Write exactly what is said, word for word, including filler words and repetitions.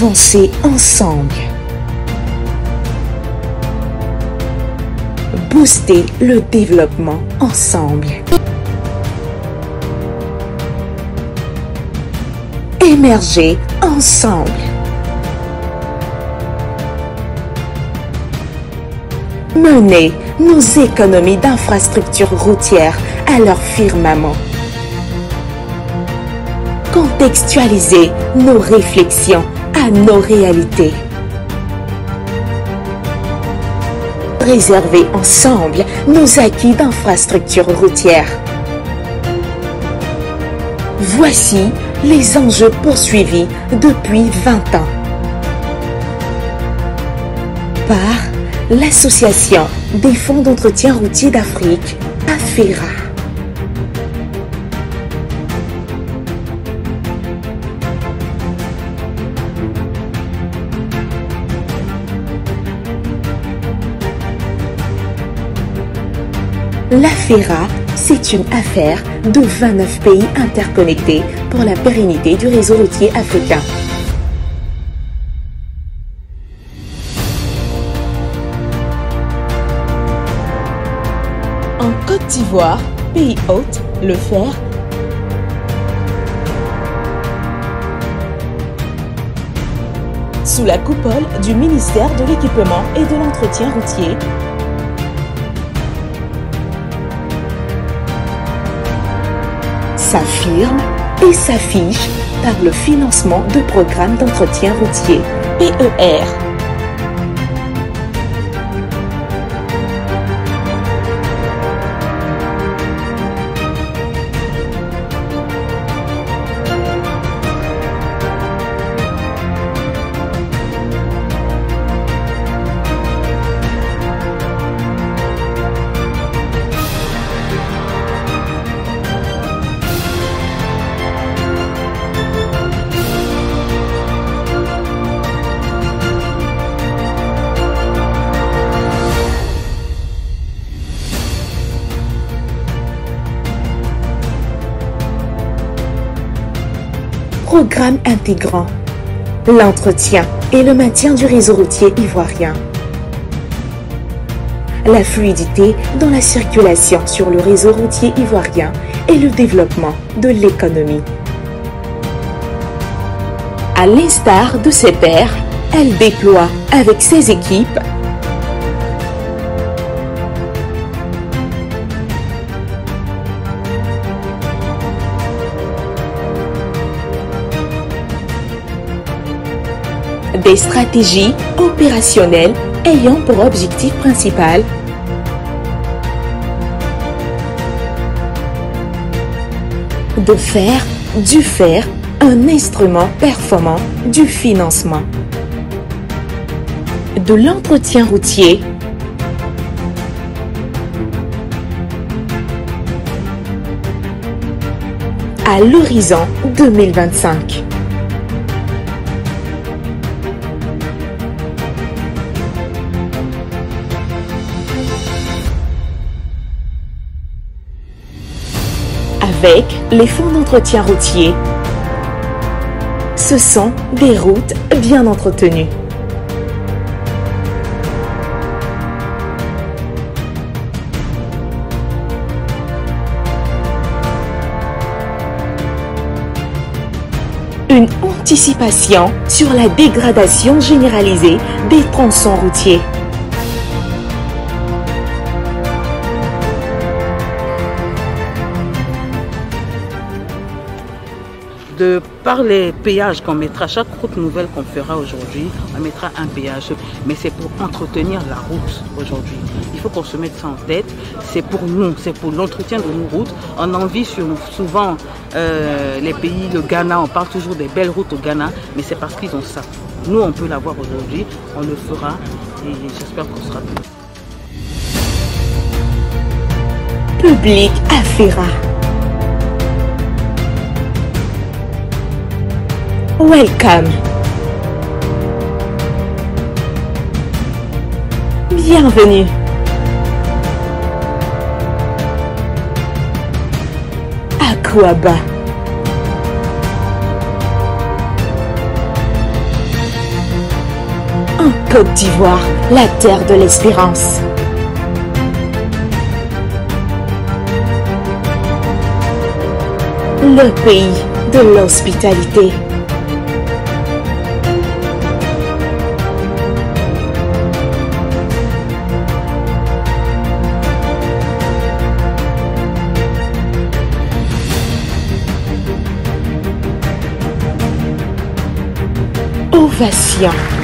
Avancer ensemble. Booster le développement ensemble. Émerger ensemble. Mener nos économies d'infrastructures routières à leur firmament. Contextualiser nos réflexions à nos réalités. Préserver ensemble nos acquis d'infrastructures routières. Voici les enjeux poursuivis depuis vingt ans par l'Association des fonds d'entretien routier d'Afrique, AFERA. L'AFERA, c'est une affaire de vingt-neuf pays interconnectés pour la pérennité du réseau routier africain. En Côte d'Ivoire, pays hôte, le fer, sous la coupole du ministère de l'Équipement et de l'Entretien routier, s'affirme et s'affiche par le financement de programmes d'entretien routier, P E R. Programme intégrant l'entretien et le maintien du réseau routier ivoirien, la fluidité dans la circulation sur le réseau routier ivoirien et le développement de l'économie. À l'instar de ses pairs, elle déploie avec ses équipes des stratégies opérationnelles ayant pour objectif principal de faire du fer un instrument performant du financement, de l'entretien routier à l'horizon deux mille vingt-cinq. Avec les fonds d'entretien routier, ce sont des routes bien entretenues. Une anticipation sur la dégradation généralisée des tronçons routiers. De par les péages qu'on mettra, chaque route nouvelle qu'on fera aujourd'hui, on mettra un péage. Mais c'est pour entretenir la route aujourd'hui. Il faut qu'on se mette ça en tête. C'est pour nous, c'est pour l'entretien de nos routes. On envie sur, souvent euh, les pays, le Ghana, on parle toujours des belles routes au Ghana, mais c'est parce qu'ils ont ça. Nous, on peut l'avoir aujourd'hui, on le fera et j'espère qu'on sera plus. Public AFERA. Welcome. Bienvenue. Aquaba. En Côte d'Ivoire, la terre de l'espérance. Le pays de l'hospitalité. Ovation.